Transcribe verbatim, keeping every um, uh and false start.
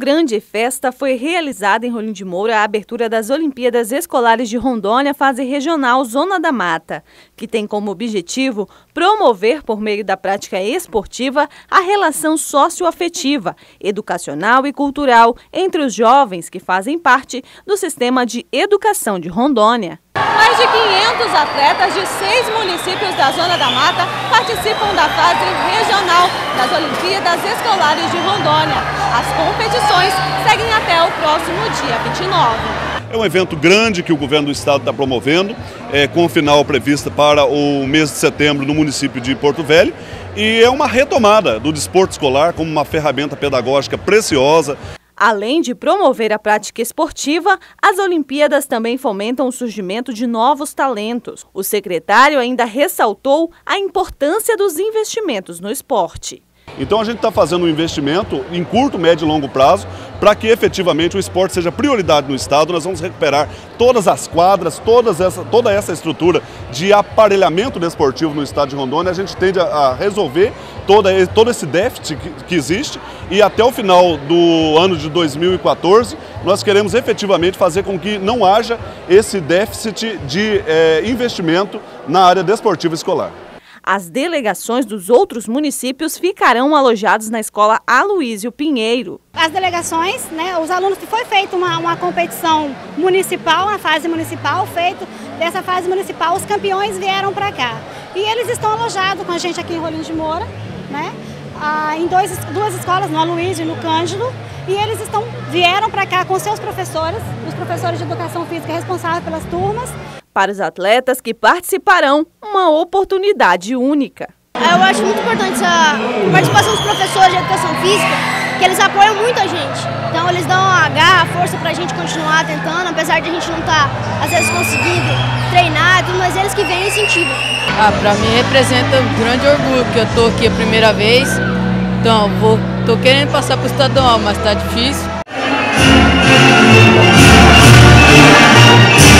grande festa foi realizada em Rolim de Moura a abertura das Olimpíadas Escolares de Rondônia, fase regional Zona da Mata, que tem como objetivo promover, por meio da prática esportiva, a relação socioafetiva, educacional e cultural entre os jovens que fazem parte do sistema de educação de Rondônia. Mais de quinhentos atletas de seis municípios da Zona da Mata participam da fase regional das Olimpíadas Escolares de Rondônia. As competições seguem até o próximo dia vinte e nove. É um evento grande que o governo do estado está promovendo, é, com final prevista para o mês de setembro no município de Porto Velho. E é uma retomada do desporto escolar como uma ferramenta pedagógica preciosa. Além de promover a prática esportiva, as Olimpíadas também fomentam o surgimento de novos talentos. O secretário ainda ressaltou a importância dos investimentos no esporte. Então a gente está fazendo um investimento em curto, médio e longo prazo para que efetivamente o esporte seja prioridade no estado. Nós vamos recuperar todas as quadras, todas essa, toda essa estrutura de aparelhamento desportivo no estado de Rondônia. A gente tende a, a resolver toda, todo esse déficit que, que existe e até o final do ano de dois mil e quatorze nós queremos efetivamente fazer com que não haja esse déficit de é, investimento na área desportiva escolar. As delegações dos outros municípios ficarão alojados na escola Aloísio Pinheiro. As delegações, né, os alunos, que foi feita uma, uma competição municipal, uma fase municipal, feito dessa fase municipal, os campeões vieram para cá. E eles estão alojados com a gente aqui em Rolim de Moura, né, ah, em dois, duas escolas, no Aloísio e no Cândido. E eles estão, vieram para cá com seus professores, os professores de educação física responsáveis pelas turmas. Para os atletas que participarão, uma oportunidade única. Eu acho muito importante essa participação dos professores de educação física, que eles apoiam muito a gente. Então eles dão a garra, a força para a gente continuar tentando, apesar de a gente não estar, às vezes, conseguindo treinar, mas eles que vêm e incentivam. Ah, para mim representa um grande orgulho, porque eu estou aqui a primeira vez, então vou, tô querendo passar para o estadual, mas está difícil.